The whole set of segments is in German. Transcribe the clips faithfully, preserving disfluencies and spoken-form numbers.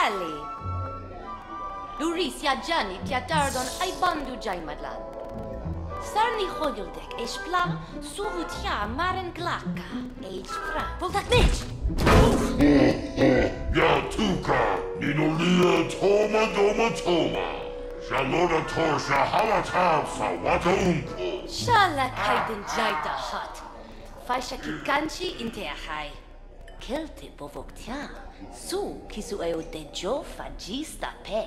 Ali. Luris ya Gianni Tiatardon ay bandu Jaimadlan. Sarni Hoyuldek Eshpla, Surutia Maren Glaka, Eshpra, Voltak Nich. Ya Tuka, Ninolia Toma Doma Toma. Shalona Torsha Hawata Sawata Unko. Shala Kaiden Jaita Hut. Faisha Kikanchi Interhai. Kelte Bovoktia. Su Kisu Eo de Jo Fagista Pe.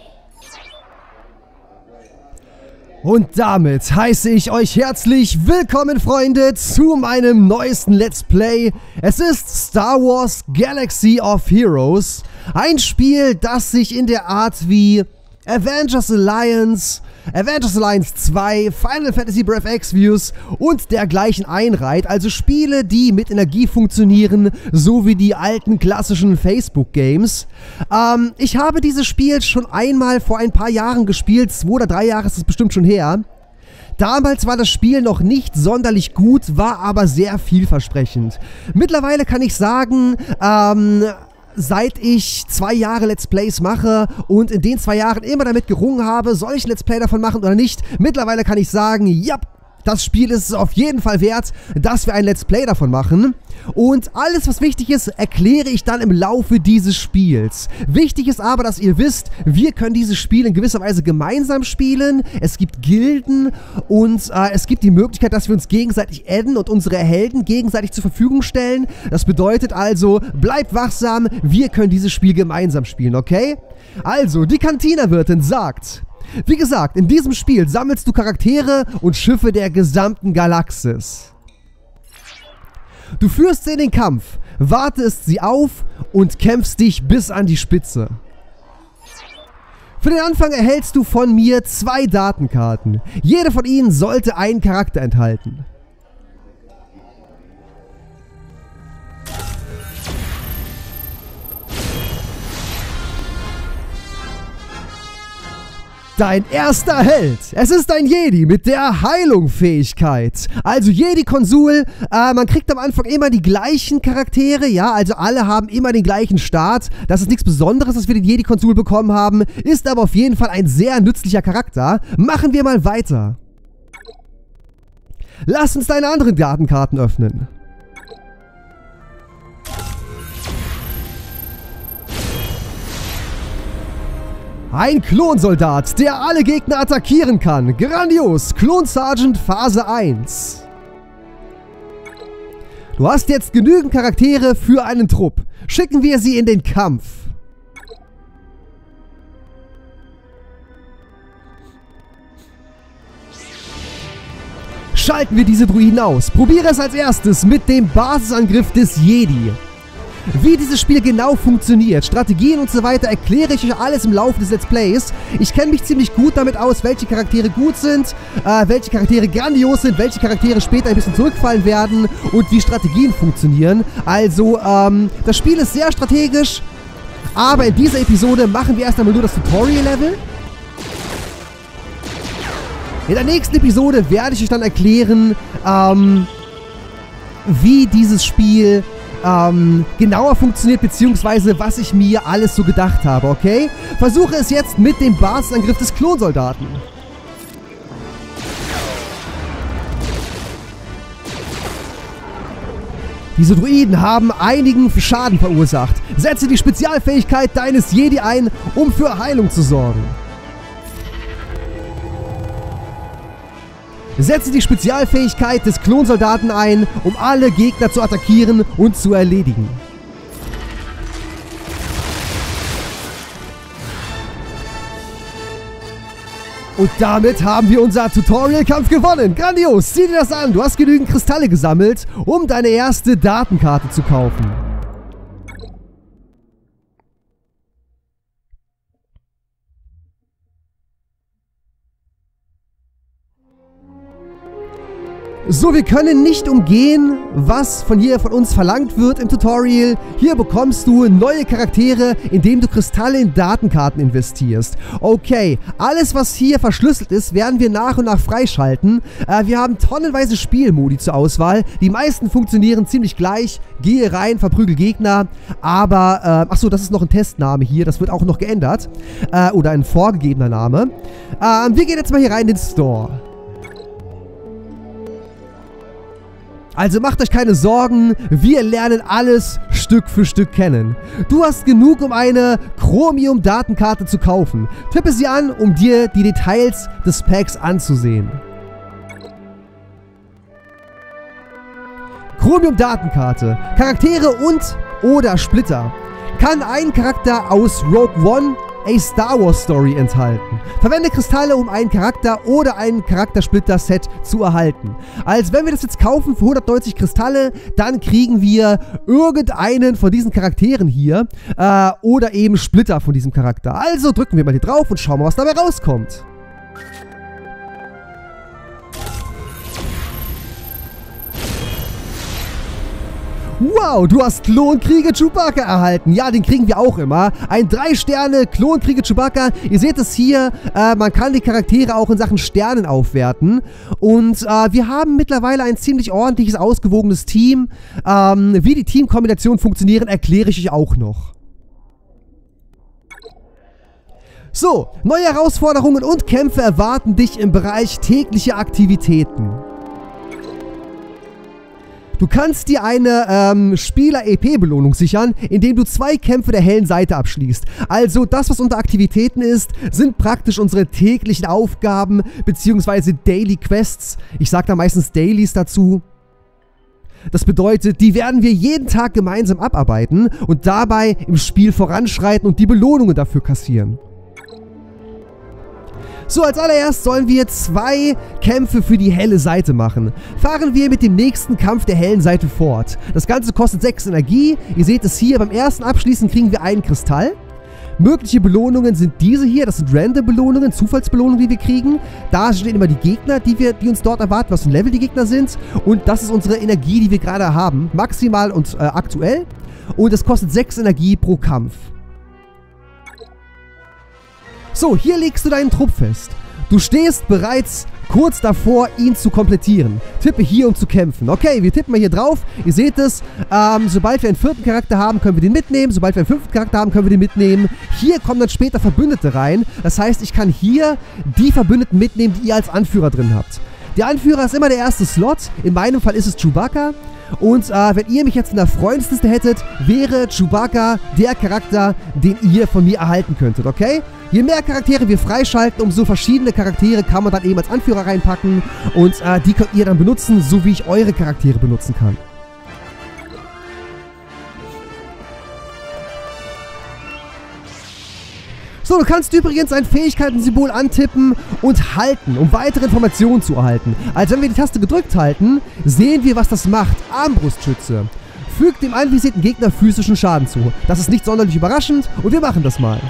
Und damit heiße ich euch herzlich willkommen, Freunde, zu meinem neuesten Let's Play. Es ist Star Wars Galaxy of Heroes. Ein Spiel, das sich in der Art wie Avengers Alliance, Avengers Alliance zwei, Final Fantasy Breath Exvius und dergleichen einreiht. Also Spiele, die mit Energie funktionieren, so wie die alten klassischen Facebook-Games. Ähm, ich habe dieses Spiel schon einmal vor ein paar Jahren gespielt, zwei oder drei Jahre ist es bestimmt schon her. Damals war das Spiel noch nicht sonderlich gut, war aber sehr vielversprechend. Mittlerweile kann ich sagen, ähm... seit ich zwei Jahre Let's Plays mache und in den zwei Jahren immer damit gerungen habe, soll ich ein Let's Play davon machen oder nicht, mittlerweile kann ich sagen, ja, das Spiel ist es auf jeden Fall wert, dass wir ein Let's Play davon machen. Und alles, was wichtig ist, erkläre ich dann im Laufe dieses Spiels. Wichtig ist aber, dass ihr wisst, wir können dieses Spiel in gewisser Weise gemeinsam spielen. Es gibt Gilden und äh, es gibt die Möglichkeit, dass wir uns gegenseitig adden und unsere Helden gegenseitig zur Verfügung stellen. Das bedeutet also, bleibt wachsam, wir können dieses Spiel gemeinsam spielen, okay? Also, die Cantina-Wirtin sagt: Wie gesagt, in diesem Spiel sammelst du Charaktere und Schiffe der gesamten Galaxis. Du führst sie in den Kampf, wartest sie auf und kämpfst dich bis an die Spitze. Für den Anfang erhältst du von mir zwei Datenkarten. Jede von ihnen sollte einen Charakter enthalten. Dein erster Held. Es ist ein Jedi mit der Heilung-Fähigkeit. Also Jedi-Konsul, äh, man kriegt am Anfang immer die gleichen Charaktere, ja, also alle haben immer den gleichen Start. Das ist nichts Besonderes, dass wir den Jedi-Konsul bekommen haben, ist aber auf jeden Fall ein sehr nützlicher Charakter. Machen wir mal weiter. Lass uns deine anderen Datenkarten öffnen. Ein Klonsoldat, der alle Gegner attackieren kann. Grandios! Klon Sergeant Phase eins. Du hast jetzt genügend Charaktere für einen Trupp. Schicken wir sie in den Kampf. Schalten wir diese Druiden aus. Probiere es als erstes mit dem Basisangriff des Jedi. Wie dieses Spiel genau funktioniert, Strategien und so weiter, erkläre ich euch alles im Laufe des Let's Plays. Ich kenne mich ziemlich gut damit aus, welche Charaktere gut sind, äh, welche Charaktere grandios sind, welche Charaktere später ein bisschen zurückfallen werden und wie Strategien funktionieren. Also, ähm, das Spiel ist sehr strategisch, aber in dieser Episode machen wir erst einmal nur das Tutorial-Level. In der nächsten Episode werde ich euch dann erklären, ähm, wie dieses Spiel Ähm, genauer funktioniert, beziehungsweise was ich mir alles so gedacht habe, okay? Versuche es jetzt mit dem Basisangriff des Klonsoldaten. Diese Druiden haben einigen Schaden verursacht. Setze die Spezialfähigkeit deines Jedi ein, um für Heilung zu sorgen. Setze die Spezialfähigkeit des Klonsoldaten ein, um alle Gegner zu attackieren und zu erledigen. Und damit haben wir unser Tutorial-Kampf gewonnen. Grandios, sieh dir das an. Du hast genügend Kristalle gesammelt, um deine erste Datenkarte zu kaufen. So, wir können nicht umgehen, was von hier von uns verlangt wird im Tutorial. Hier bekommst du neue Charaktere, indem du Kristalle in Datenkarten investierst. Okay, alles was hier verschlüsselt ist, werden wir nach und nach freischalten. Äh, wir haben tonnenweise Spielmodi zur Auswahl. Die meisten funktionieren ziemlich gleich. Gehe rein, verprügel Gegner. Aber, äh, achso, das ist noch ein Testname hier. Das wird auch noch geändert. Äh, oder ein vorgegebener Name. Äh, wir gehen jetzt mal hier rein in den Store. Also macht euch keine Sorgen, wir lernen alles Stück für Stück kennen. Du hast genug, um eine Chromium-Datenkarte zu kaufen. Tippe sie an, um dir die Details des Packs anzusehen. Chromium-Datenkarte. Charaktere und oder Splitter. Kann ein Charakter aus Rogue One, a Star Wars Story enthalten. Verwende Kristalle, um einen Charakter oder ein Charaktersplitter-Set zu erhalten. Also wenn wir das jetzt kaufen für hundertneunzig Kristalle, dann kriegen wir irgendeinen von diesen Charakteren hier äh, oder eben Splitter von diesem Charakter. Also drücken wir mal hier drauf und schauen mal, was dabei rauskommt. Wow, du hast Klonkrieger Chewbacca erhalten. Ja, den kriegen wir auch immer. Ein drei Sterne Klonkrieger Chewbacca. Ihr seht es hier, äh, man kann die Charaktere auch in Sachen Sternen aufwerten. Und äh, wir haben mittlerweile ein ziemlich ordentliches, ausgewogenes Team. Ähm, wie die Teamkombinationen funktionieren, erkläre ich euch auch noch. So, neue Herausforderungen und Kämpfe erwarten dich im Bereich tägliche Aktivitäten. Du kannst dir eine ähm, Spieler-E P-Belohnung sichern, indem du zwei Kämpfe der hellen Seite abschließt. Also das, was unter Aktivitäten ist, sind praktisch unsere täglichen Aufgaben bzw. Daily Quests. Ich sage da meistens Dailies dazu. Das bedeutet, die werden wir jeden Tag gemeinsam abarbeiten und dabei im Spiel voranschreiten und die Belohnungen dafür kassieren. So, als allererst sollen wir zwei Kämpfe für die helle Seite machen. Fahren wir mit dem nächsten Kampf der hellen Seite fort. Das Ganze kostet sechs Energie. Ihr seht es hier, beim ersten Abschließen kriegen wir einen Kristall. Mögliche Belohnungen sind diese hier, das sind Random-Belohnungen, Zufallsbelohnungen, die wir kriegen. Da stehen immer die Gegner, die, wir, die uns dort erwarten, was für ein Level die Gegner sind. Und das ist unsere Energie, die wir gerade haben, maximal und äh, aktuell. Und es kostet sechs Energie pro Kampf. So, hier legst du deinen Trupp fest. Du stehst bereits kurz davor, ihn zu komplettieren. Tippe hier, um zu kämpfen. Okay, wir tippen mal hier drauf. Ihr seht es, ähm, sobald wir einen vierten Charakter haben, können wir den mitnehmen. Sobald wir einen fünften Charakter haben, können wir den mitnehmen. Hier kommen dann später Verbündete rein. Das heißt, ich kann hier die Verbündeten mitnehmen, die ihr als Anführer drin habt. Der Anführer ist immer der erste Slot. In meinem Fall ist es Chewbacca. Und äh, wenn ihr mich jetzt in der Freundesliste hättet, wäre Chewbacca der Charakter, den ihr von mir erhalten könntet, okay? Je mehr Charaktere wir freischalten, umso verschiedene Charaktere kann man dann eben als Anführer reinpacken. Und äh, die könnt ihr dann benutzen, so wie ich eure Charaktere benutzen kann. So, du kannst übrigens ein Fähigkeiten-Symbol antippen und halten, um weitere Informationen zu erhalten. Also wenn wir die Taste gedrückt halten, sehen wir, was das macht. Armbrustschütze. Fügt dem anvisierten Gegner physischen Schaden zu. Das ist nicht sonderlich überraschend und wir machen das mal.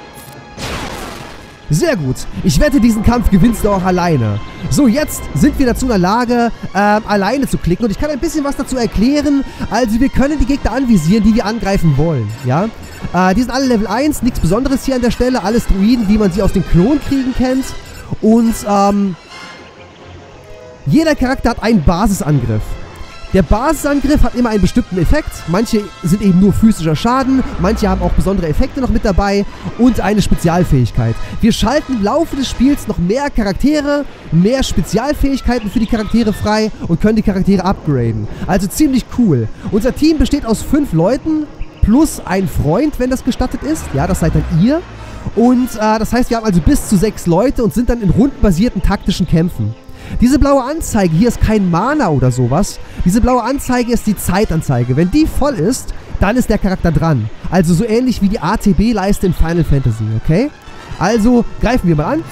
Sehr gut. Ich wette, diesen Kampf gewinnst du auch alleine. So, jetzt sind wir dazu in der Lage, ähm, alleine zu klicken. Und ich kann ein bisschen was dazu erklären. Also, wir können die Gegner anvisieren, die wir angreifen wollen. Ja? Äh, die sind alle Level eins. Nichts Besonderes hier an der Stelle. Alles Druiden, wie man sie aus den Klonkriegen kennt. Und, ähm, jeder Charakter hat einen Basisangriff. Der Basisangriff hat immer einen bestimmten Effekt. Manche sind eben nur physischer Schaden, manche haben auch besondere Effekte noch mit dabei und eine Spezialfähigkeit. Wir schalten im Laufe des Spiels noch mehr Charaktere, mehr Spezialfähigkeiten für die Charaktere frei und können die Charaktere upgraden. Also ziemlich cool. Unser Team besteht aus fünf Leuten plus ein Freund, wenn das gestattet ist. Ja, das seid dann ihr. Und äh, das heißt, wir haben also bis zu sechs Leute und sind dann in rundenbasierten taktischen Kämpfen. Diese blaue Anzeige, hier ist kein Mana oder sowas. Diese blaue Anzeige ist die Zeitanzeige. Wenn die voll ist, dann ist der Charakter dran. Also so ähnlich wie die A T B-Leiste in Final Fantasy, okay? Also greifen wir mal an.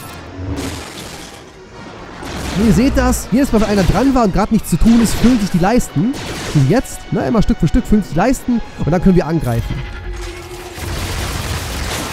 Und ihr seht das, jedes Mal, wenn einer dran war und gerade nichts zu tun ist, füllen sich die Leisten. Und jetzt, ne, immer Stück für Stück füllen sich die Leisten und dann können wir angreifen.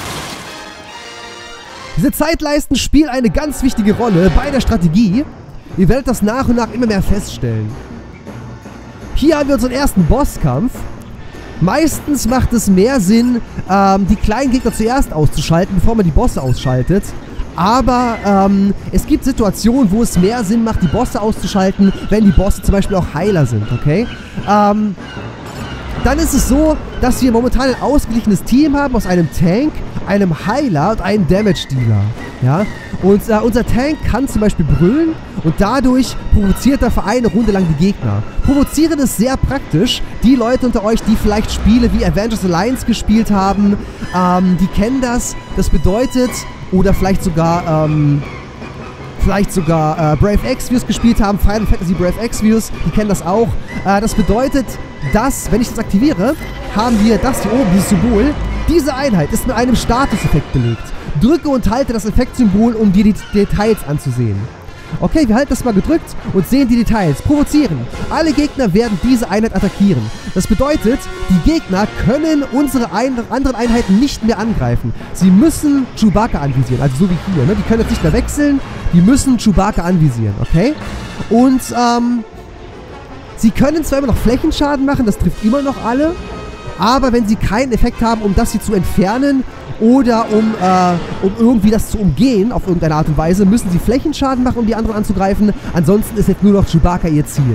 Diese Zeitleisten spielen eine ganz wichtige Rolle bei der Strategie. Ihr werdet das nach und nach immer mehr feststellen. Hier haben wir unseren ersten Bosskampf. Meistens macht es mehr Sinn, ähm, die kleinen Gegner zuerst auszuschalten, bevor man die Bosse ausschaltet. Aber ähm, es gibt Situationen, wo es mehr Sinn macht, die Bosse auszuschalten, wenn die Bosse zum Beispiel auch Heiler sind, okay? Ähm, dann ist es so, dass wir momentan ein ausgeglichenes Team haben aus einem Tank, einem Heiler und einem Damage-Dealer, ja? Und äh, unser Tank kann zum Beispiel brüllen und dadurch provoziert er für eine Runde lang die Gegner. Provozieren ist sehr praktisch. Die Leute unter euch, die vielleicht Spiele wie Avengers Alliance gespielt haben, ähm, die kennen das. Das bedeutet, oder vielleicht sogar, ähm, vielleicht sogar äh, Brave Exvius gespielt haben, Final Fantasy Brave Exvius, die kennen das auch. Äh, das bedeutet, dass, wenn ich das aktiviere, haben wir das hier oben, dieses Symbol. Diese Einheit ist mit einem Statuseffekt belegt. Drücke und halte das Effektsymbol, um dir die Details anzusehen. Okay, wir halten das mal gedrückt und sehen die Details. Provozieren. Alle Gegner werden diese Einheit attackieren. Das bedeutet, die Gegner können unsere ein anderen Einheiten nicht mehr angreifen. Sie müssen Chewbacca anvisieren, also so wie hier. Ne? Die können jetzt nicht mehr wechseln, die müssen Chewbacca anvisieren, okay? Und, ähm, sie können zwar immer noch Flächenschaden machen, das trifft immer noch alle, aber wenn sie keinen Effekt haben, um das hier zu entfernen oder um, äh, um irgendwie das zu umgehen, auf irgendeine Art und Weise, müssen sie Flächenschaden machen, um die anderen anzugreifen. Ansonsten ist jetzt nur noch Chewbacca ihr Ziel.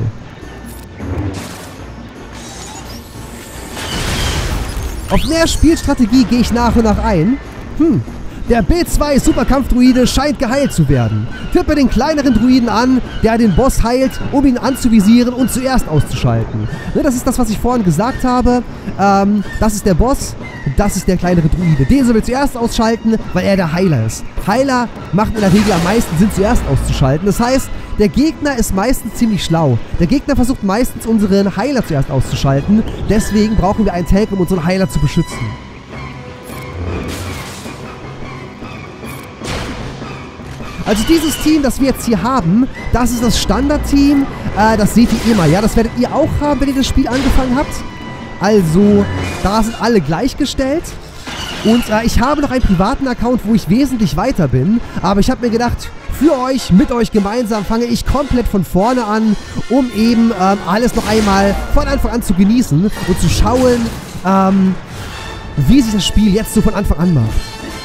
Auf mehr Spielstrategie gehe ich nach und nach ein. Hm. Der B zwei Superkampfdruide scheint geheilt zu werden. Tippe den kleineren Druiden an, der den Boss heilt, um ihn anzuvisieren und zuerst auszuschalten. Ne, das ist das, was ich vorhin gesagt habe. Ähm, das ist der Boss, das ist der kleinere Druide. Den sollen wir zuerst ausschalten, weil er der Heiler ist. Heiler machen in der Regel am meisten Sinn, zuerst auszuschalten. Das heißt, der Gegner ist meistens ziemlich schlau. Der Gegner versucht meistens, unseren Heiler zuerst auszuschalten. Deswegen brauchen wir einen Tank, um unseren Heiler zu beschützen. Also dieses Team, das wir jetzt hier haben, das ist das Standardteam. Äh, das seht ihr immer, ja? Das werdet ihr auch haben, wenn ihr das Spiel angefangen habt. Also, da sind alle gleichgestellt. Und äh, ich habe noch einen privaten Account, wo ich wesentlich weiter bin. Aber ich habe mir gedacht, für euch, mit euch gemeinsam fange ich komplett von vorne an, um eben ähm, alles noch einmal von Anfang an zu genießen und zu schauen, ähm, wie sich das Spiel jetzt so von Anfang an macht.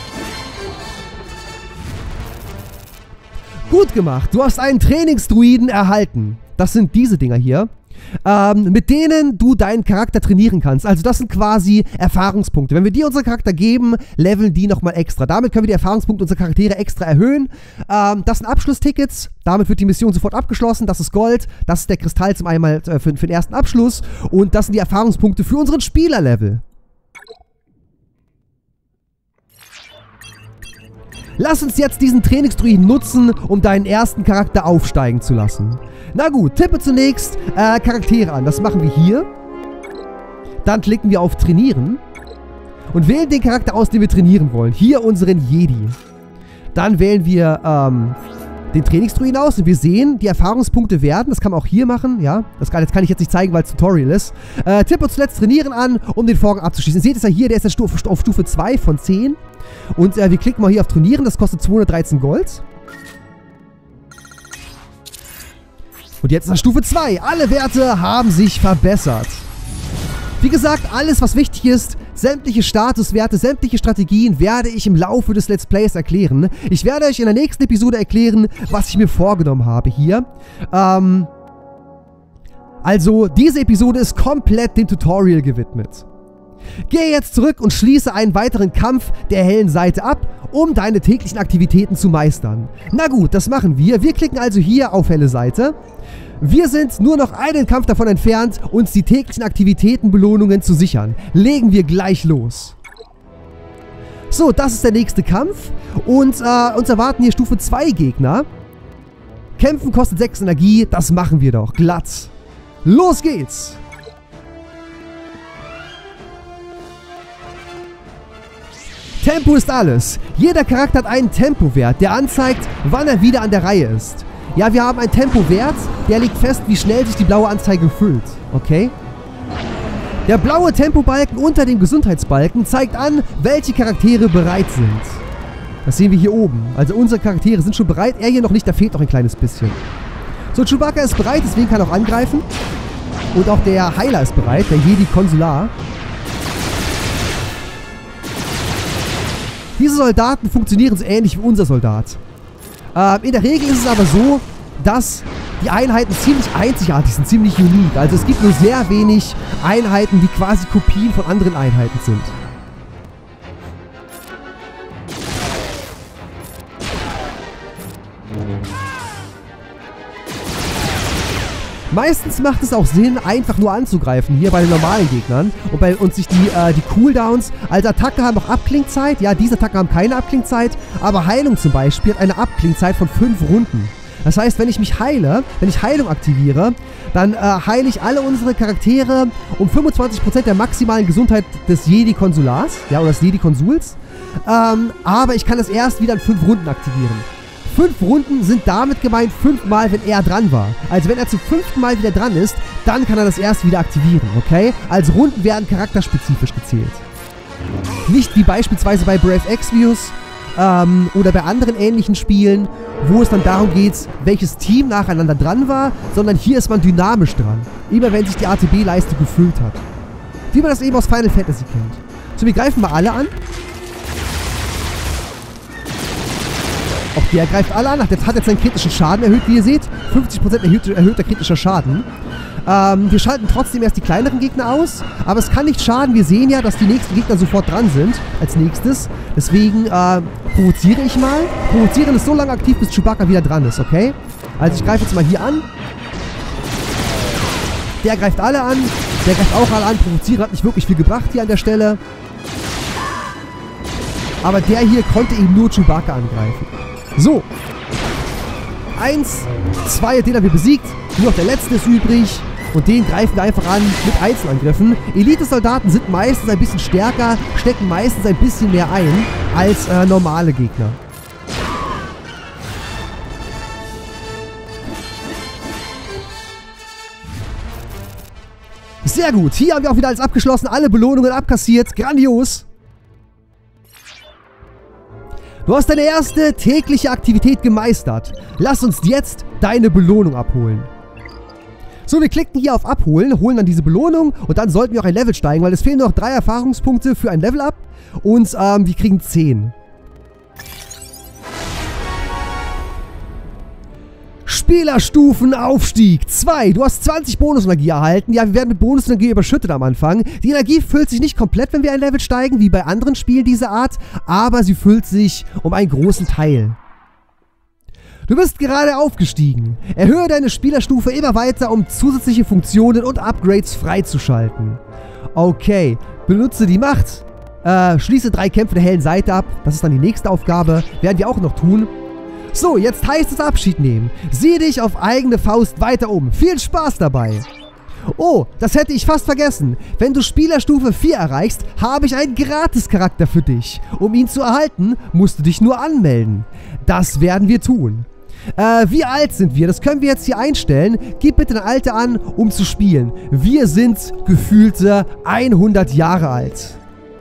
Gut gemacht, du hast einen Trainingsdruiden erhalten. Das sind diese Dinger hier, ähm, mit denen du deinen Charakter trainieren kannst. Also das sind quasi Erfahrungspunkte. Wenn wir die unseren Charakter geben, leveln die nochmal extra. Damit können wir die Erfahrungspunkte unserer Charaktere extra erhöhen. Ähm, das sind Abschlusstickets. Damit wird die Mission sofort abgeschlossen. Das ist Gold. Das ist der Kristall zum einmal äh, für, für den ersten Abschluss. Und das sind die Erfahrungspunkte für unseren Spielerlevel. Lass uns jetzt diesen Trainingsdruiden nutzen, um deinen ersten Charakter aufsteigen zu lassen. Na gut, tippe zunächst äh, Charaktere an. Das machen wir hier. Dann klicken wir auf Trainieren. Und wählen den Charakter aus, den wir trainieren wollen. Hier unseren Jedi. Dann wählen wir ähm, den Trainingsdruiden aus. Und wir sehen, die Erfahrungspunkte werden. Das kann man auch hier machen. Ja, das kann, das kann ich jetzt nicht zeigen, weil es Tutorial ist. Äh, tippe zuletzt Trainieren an, um den Vorgang abzuschließen. Ihr seht es ja hier, der ist ja Stufe, auf Stufe zwei von zehn. Und äh, wir klicken mal hier auf Trainieren, das kostet zweihundertdreizehn Gold. Und jetzt nach Stufe zwei. Alle Werte haben sich verbessert. Wie gesagt, alles was wichtig ist, sämtliche Statuswerte, sämtliche Strategien werde ich im Laufe des Let's Plays erklären. Ich werde euch in der nächsten Episode erklären, was ich mir vorgenommen habe hier. Ähm, also, diese Episode ist komplett dem Tutorial gewidmet. Gehe jetzt zurück und schließe einen weiteren Kampf der hellen Seite ab, um deine täglichen Aktivitäten zu meistern. Na gut, das machen wir. Wir klicken also hier auf helle Seite. Wir sind nur noch einen Kampf davon entfernt, uns die täglichen Aktivitätenbelohnungen zu sichern. Legen wir gleich los. So, das ist der nächste Kampf. Und äh, uns erwarten hier Stufe zwei Gegner. Kämpfen kostet sechs Energie. Das machen wir doch. Glatt. Los geht's! Tempo ist alles. Jeder Charakter hat einen Tempowert, der anzeigt, wann er wieder an der Reihe ist. Ja, wir haben einen Tempowert, der legt fest, wie schnell sich die blaue Anzeige füllt. Okay? Der blaue Tempobalken unter dem Gesundheitsbalken zeigt an, welche Charaktere bereit sind. Das sehen wir hier oben. Also unsere Charaktere sind schon bereit. Er hier noch nicht, da fehlt noch ein kleines bisschen. So, Chewbacca ist bereit, deswegen kann er auch angreifen. Und auch der Heiler ist bereit, der Jedi Konsular. Diese Soldaten funktionieren so ähnlich wie unser Soldat. Äh, in der Regel ist es aber so, dass die Einheiten ziemlich einzigartig sind, ziemlich unique. Also es gibt nur sehr wenig Einheiten, die quasi Kopien von anderen Einheiten sind. Meistens macht es auch Sinn, einfach nur anzugreifen, hier bei den normalen Gegnern. Und bei uns sich die, äh, die Cooldowns als Attacke haben auch Abklingzeit. Ja, diese Attacken haben keine Abklingzeit, aber Heilung zum Beispiel hat eine Abklingzeit von fünf Runden. Das heißt, wenn ich mich heile, wenn ich Heilung aktiviere, dann äh, heile ich alle unsere Charaktere um fünfundzwanzig Prozent der maximalen Gesundheit des Jedi-Konsulars, ja, oder des Jedi-Konsuls. Ähm, aber ich kann das erst wieder in fünf Runden aktivieren. Fünf Runden sind damit gemeint fünfmal, wenn er dran war. Also wenn er zum fünften Mal wieder dran ist, dann kann er das erst wieder aktivieren, okay? Also Runden werden charakterspezifisch gezählt. Nicht wie beispielsweise bei Brave Exvius ähm, oder bei anderen ähnlichen Spielen, wo es dann darum geht, welches Team nacheinander dran war, sondern hier ist man dynamisch dran. Immer wenn sich die A T B-Leiste gefüllt hat. Wie man das eben aus Final Fantasy kennt. So, wir greifen mal alle an. Auch der greift alle an. Der hat jetzt seinen kritischen Schaden erhöht, wie ihr seht. fünfzig Prozent erhöht, erhöhter kritischer Schaden. Ähm, wir schalten trotzdem erst die kleineren Gegner aus. Aber es kann nicht schaden. Wir sehen ja, dass die nächsten Gegner sofort dran sind. Als nächstes. Deswegen äh, provoziere ich mal. Provozieren ist so lange aktiv, bis Chewbacca wieder dran ist, okay? Also ich greife jetzt mal hier an. Der greift alle an. Der greift auch alle an. Provozieren hat nicht wirklich viel gebracht hier an der Stelle. Aber der hier konnte eben nur Chewbacca angreifen. So. Eins, zwei, den haben wir besiegt. Nur noch der letzte ist übrig. Und den greifen wir einfach an mit Einzelangriffen. Elite-Soldaten sind meistens ein bisschen stärker, stecken meistens ein bisschen mehr ein als äh, normale Gegner. Sehr gut. Hier haben wir auch wieder alles abgeschlossen. Alle Belohnungen abkassiert. Grandios. Du hast deine erste tägliche Aktivität gemeistert. Lass uns jetzt deine Belohnung abholen. So, wir klicken hier auf Abholen, holen dann diese Belohnung und dann sollten wir auch ein Level steigen, weil es fehlen nur noch drei Erfahrungspunkte für ein Level-Up und ähm, wir kriegen zehn. Spielerstufenaufstieg zwei. Du hast zwanzig Bonusenergie erhalten. Ja, wir werden mit Bonusenergie überschüttet am Anfang. Die Energie füllt sich nicht komplett, wenn wir ein Level steigen, wie bei anderen Spielen dieser Art, aber sie füllt sich um einen großen Teil. Du bist gerade aufgestiegen. Erhöhe deine Spielerstufe immer weiter, um zusätzliche Funktionen und Upgrades freizuschalten. Okay, benutze die Macht. Äh, schließe drei Kämpfe der hellen Seite ab. Das ist dann die nächste Aufgabe. Werden wir auch noch tun. So, jetzt heißt es Abschied nehmen. Sieh dich auf eigene Faust weiter um. Viel Spaß dabei. Oh, das hätte ich fast vergessen. Wenn du Spielerstufe vier erreichst, habe ich einen Gratis-Charakter für dich. Um ihn zu erhalten, musst du dich nur anmelden. Das werden wir tun. Äh, wie alt sind wir? Das können wir jetzt hier einstellen. Gib bitte dein Alter an, um zu spielen. Wir sind gefühlte hundert Jahre alt.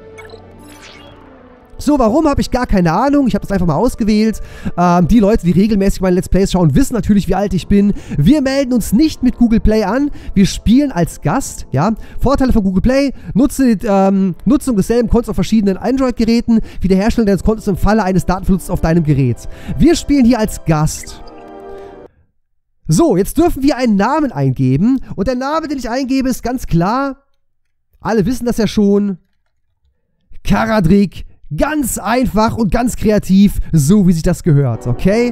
So, warum habe ich gar keine Ahnung? Ich habe das einfach mal ausgewählt. Ähm, die Leute, die regelmäßig meine Let's Plays schauen, wissen natürlich, wie alt ich bin. Wir melden uns nicht mit Google Play an. Wir spielen als Gast, ja. Vorteile von Google Play: Nutze, ähm, Nutzung desselben Kontos auf verschiedenen Android-Geräten. Wiederherstellung deines Kontos im Falle eines Datenverlusts auf deinem Gerät. Wir spielen hier als Gast. So, jetzt dürfen wir einen Namen eingeben. Und der Name, den ich eingebe, ist ganz klar. Alle wissen das ja schon. Karadrik. Ganz einfach und ganz kreativ, so wie sich das gehört, okay?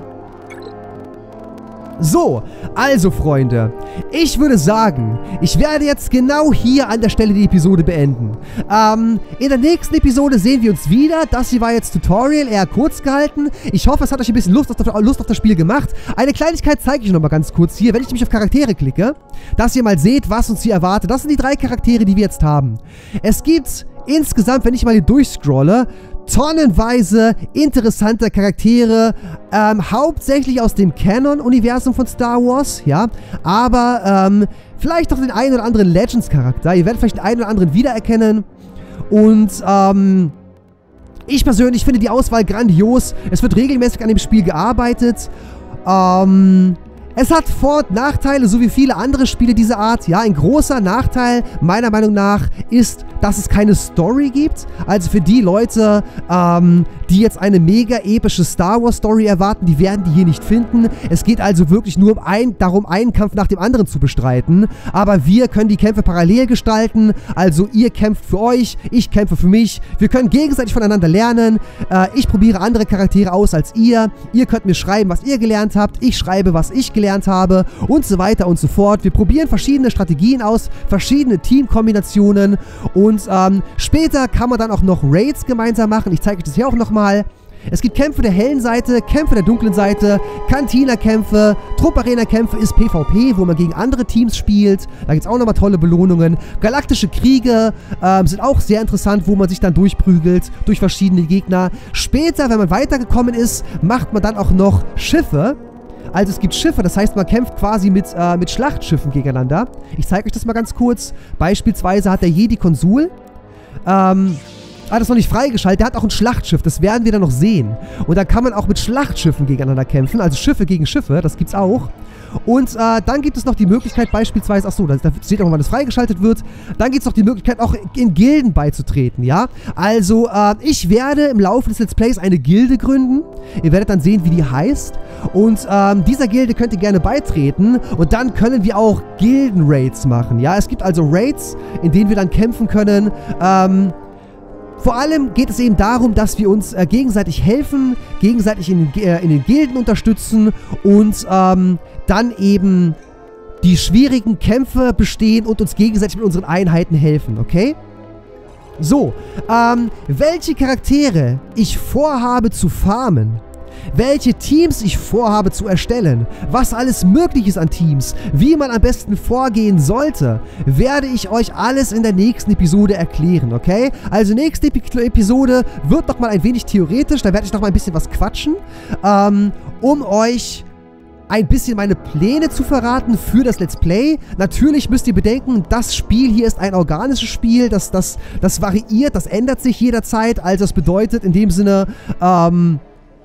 So, also Freunde, ich würde sagen, ich werde jetzt genau hier an der Stelle die Episode beenden. Ähm, in der nächsten Episode sehen wir uns wieder. Das hier war jetzt Tutorial, eher kurz gehalten. Ich hoffe, es hat euch ein bisschen Lust auf, Lust auf das Spiel gemacht. Eine Kleinigkeit zeige ich euch nochmal ganz kurz hier, wenn ich nämlich auf Charaktere klicke, dass ihr mal seht, was uns hier erwartet. Das sind die drei Charaktere, die wir jetzt haben. Es gibt insgesamt, wenn ich mal hier durchscrolle, tonnenweise interessante Charaktere, ähm, hauptsächlich aus dem Canon-Universum von Star Wars, ja, aber ähm, vielleicht auch den einen oder anderen Legends-Charakter. Ihr werdet vielleicht den einen oder anderen wiedererkennen und ähm, ich persönlich finde die Auswahl grandios. Es wird regelmäßig an dem Spiel gearbeitet. Ähm, Es hat Vor- und Nachteile, so wie viele andere Spiele dieser Art. Ja, ein großer Nachteil, meiner Meinung nach, ist, dass es keine Story gibt. Also für die Leute, ähm, die jetzt eine mega epische Star Wars Story erwarten, die werden die hier nicht finden. Es geht also wirklich nur um ein, darum, einen Kampf nach dem anderen zu bestreiten. Aber wir können die Kämpfe parallel gestalten. Also ihr kämpft für euch, ich kämpfe für mich. Wir können gegenseitig voneinander lernen. Äh, ich probiere andere Charaktere aus als ihr. Ihr könnt mir schreiben, was ihr gelernt habt. Ich schreibe, was ich gelernt habe und so weiter und so fort. Wir probieren verschiedene Strategien aus, verschiedene Teamkombinationen und ähm, später kann man dann auch noch Raids gemeinsam machen. Ich zeige euch das hier auch nochmal. Es gibt Kämpfe der hellen Seite, Kämpfe der dunklen Seite, Cantina-Kämpfe, Trupp-Arena-Kämpfe ist PvP, wo man gegen andere Teams spielt. Da gibt es auch nochmal tolle Belohnungen. Galaktische Kriege ähm, sind auch sehr interessant, wo man sich dann durchprügelt durch verschiedene Gegner. Später, wenn man weitergekommen ist, macht man dann auch noch Schiffe. Also es gibt Schiffe, das heißt, man kämpft quasi mit, äh, mit Schlachtschiffen gegeneinander. Ich zeige euch das mal ganz kurz. Beispielsweise hat der Jedi Konsul, ähm, ah, das ist noch nicht freigeschaltet, der hat auch ein Schlachtschiff, das werden wir dann noch sehen. Und da kann man auch mit Schlachtschiffen gegeneinander kämpfen, also Schiffe gegen Schiffe, das gibt's auch. Und äh, dann gibt es noch die Möglichkeit beispielsweise, achso, da steht auch, wann das freigeschaltet wird, dann gibt es noch die Möglichkeit, auch in Gilden beizutreten, ja. Also, äh, ich werde im Laufe des Let's Plays eine Gilde gründen. Ihr werdet dann sehen, wie die heißt. Und ähm, dieser Gilde könnt ihr gerne beitreten. Und dann können wir auch Gilden-Raids machen, ja. Es gibt also Raids, in denen wir dann kämpfen können, ähm... Vor allem geht es eben darum, dass wir uns äh, gegenseitig helfen, gegenseitig in den, äh, in den Gilden unterstützen und ähm, dann eben die schwierigen Kämpfe bestehen und uns gegenseitig mit unseren Einheiten helfen, okay? So, ähm, welche Charaktere ich vorhabe zu farmen, welche Teams ich vorhabe zu erstellen, was alles möglich ist an Teams, wie man am besten vorgehen sollte, werde ich euch alles in der nächsten Episode erklären, okay? Also nächste Epi Episode wird nochmal ein wenig theoretisch, da werde ich nochmal ein bisschen was quatschen, ähm, um euch ein bisschen meine Pläne zu verraten für das Let's Play. Natürlich müsst ihr bedenken, das Spiel hier ist ein organisches Spiel, das, das, das variiert, das ändert sich jederzeit, also das bedeutet in dem Sinne, ähm,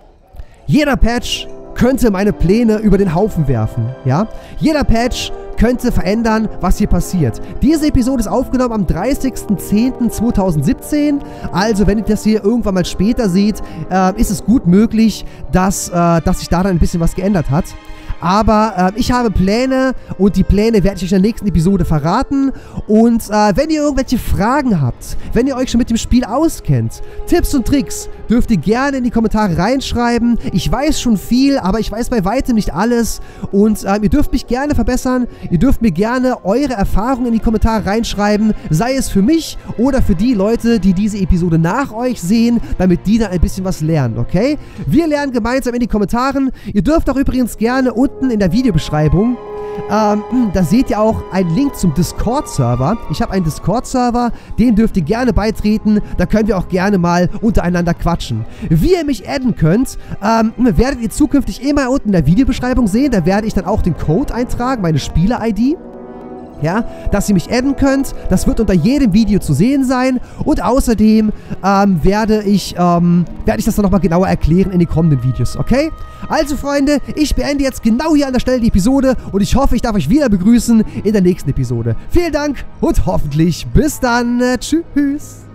jeder Patch könnte meine Pläne über den Haufen werfen, ja? Jeder Patch könnte verändern, was hier passiert. Diese Episode ist aufgenommen am dreißigsten zehnten zweitausendsiebzehn. Also, wenn ihr das hier irgendwann mal später seht, äh, ist es gut möglich, dass, äh, dass sich da dann ein bisschen was geändert hat. Aber äh, ich habe Pläne und die Pläne werde ich euch in der nächsten Episode verraten. Und äh, wenn ihr irgendwelche Fragen habt, wenn ihr euch schon mit dem Spiel auskennt, Tipps und Tricks, dürft ihr gerne in die Kommentare reinschreiben. Ich weiß schon viel, aber ich weiß bei weitem nicht alles. Und äh, ihr dürft mich gerne verbessern. Ihr dürft mir gerne eure Erfahrungen in die Kommentare reinschreiben. Sei es für mich oder für die Leute, die diese Episode nach euch sehen, damit die dann ein bisschen was lernen, okay? Wir lernen gemeinsam in die Kommentaren. Ihr dürft auch übrigens gerne unten in der Videobeschreibung, ähm, da seht ihr auch einen Link zum Discord-Server. Ich habe einen Discord-Server, den dürft ihr gerne beitreten. Da können wir auch gerne mal untereinander quatschen. Wie ihr mich adden könnt, ähm, werdet ihr zukünftig immer unten in der Videobeschreibung sehen. Da werde ich dann auch den Code eintragen, meine Spieler-I D. Ja, dass ihr mich adden könnt. Das wird unter jedem Video zu sehen sein. Und außerdem ähm, werde ich, ähm, werde ich das dann nochmal genauer erklären in den kommenden Videos, okay? Also, Freunde, ich beende jetzt genau hier an der Stelle die Episode und ich hoffe, ich darf euch wieder begrüßen in der nächsten Episode. Vielen Dank und hoffentlich bis dann. Tschüss.